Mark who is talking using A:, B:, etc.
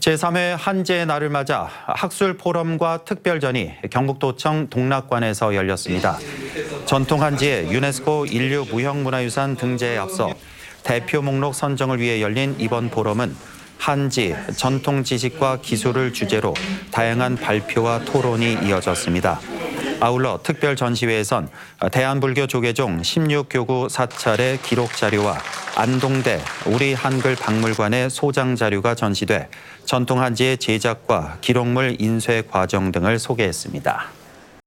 A: 제3회 한제의 날을 맞아 학술 포럼과 특별전이 경북도청 동락관에서 열렸습니다. 전통 한지의 유네스코 인류 무형문화유산 등재에 앞서 대표 목록 선정을 위해 열린 이번 포럼은 한지, 전통 지식과 기술을 주제로 다양한 발표와 토론이 이어졌습니다. 아울러 특별 전시회에선 대한불교 조계종 16교구 사찰의 기록 자료와 안동대 우리 한글 박물관의 소장 자료가 전시돼 전통 한지의 제작과 기록물 인쇄 과정 등을 소개했습니다.